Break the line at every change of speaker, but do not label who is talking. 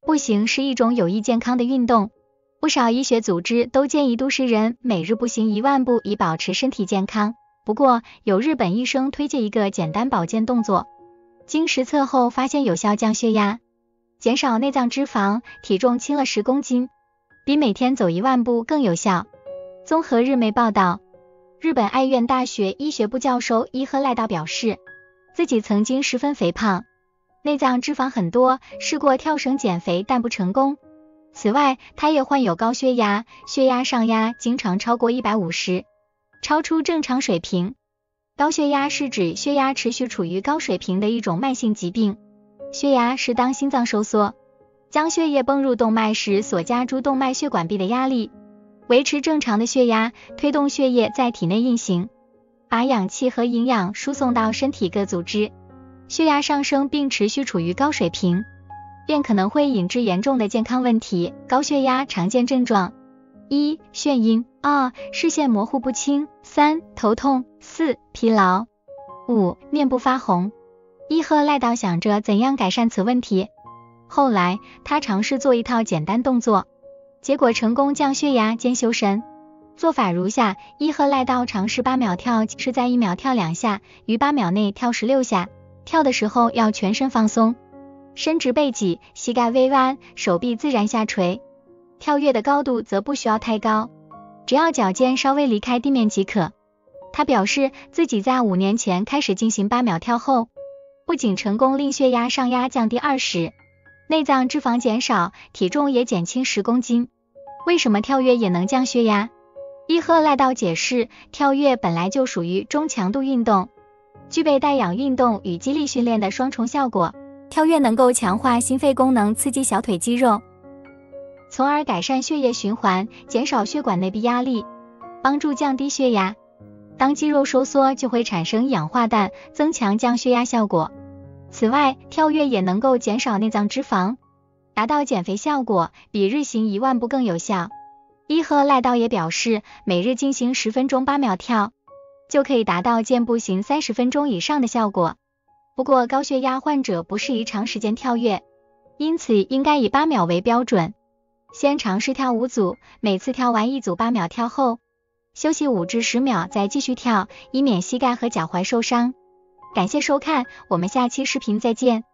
步行是一种有益健康的运动，不少医学组织都建议都市人每日步行1万步以保持身体健康。不过，有日本医生推荐一个简单保健动作，经实测后发现有效降血压、减少内脏脂肪，体重轻了10公斤，比每天走1万步更有效。综合日媒报道，日本爱媛大学医学部教授伊贺赖道表示，自己曾经十分肥胖，内脏脂肪很多，试过跳绳减肥但不成功。此外，他也患有高血压，血压上压经常超过150，超出正常水平。高血压是指血压持续处于高水平的一种慢性疾病。血压是当心脏收缩，将血液泵入动脉时所加诸动脉血管壁的压力，维持正常的血压，推动血液在体内运行，把氧气和营养输送到身体各组织。血压上升并持续处于高水平，便可能会引致严重的健康问题。高血压常见症状：1. 眩晕； 2. 视线模糊不清； 3. 头痛； 4. 疲劳； 5. 面部发红。伊贺赖道想着怎样改善此问题，后来他尝试做一套简单动作，结果成功降血压兼修身。做法如下：伊贺赖道尝试8秒跳，是在1秒跳2下，于8秒内跳16下。跳的时候要全身放松，伸直背脊，膝盖微弯，手臂自然下垂。跳跃的高度则不需要太高，只要脚尖稍微离开地面即可。他表示自己在5年前开始进行8秒跳后，不仅成功令血压上压降低20%，内脏脂肪减少，体重也减轻10公斤。为什么跳跃也能降血压？伊贺赖道解释，跳跃本来就属于中强度运动，具备带氧运动与肌力训练的双重效果。跳跃能够强化心肺功能，刺激小腿肌肉，从而改善血液循环，减少血管内壁压力，帮助降低血压。当肌肉收缩就会产生一氧化氮，增强降血压效果。此外，跳跃也能够减少内脏脂肪，达到减肥效果，比日行1万步更有效。伊贺赖道也表示，每日进行10分钟8秒跳，就可以达到健步行30分钟以上的效果。不过高血压患者不适宜长时间跳跃，因此应该以8秒为标准。先尝试跳5组，每次跳完1组8秒跳后，休息5至10秒再继续跳，以免膝盖和脚踝受伤。感谢收看，我们下期视频再见。